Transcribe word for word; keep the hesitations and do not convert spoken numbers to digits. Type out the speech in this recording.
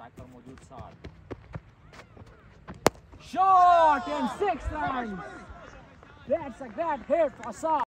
Track पर मौजूद Saad. Shot and six runs. That's a great hit for Saad.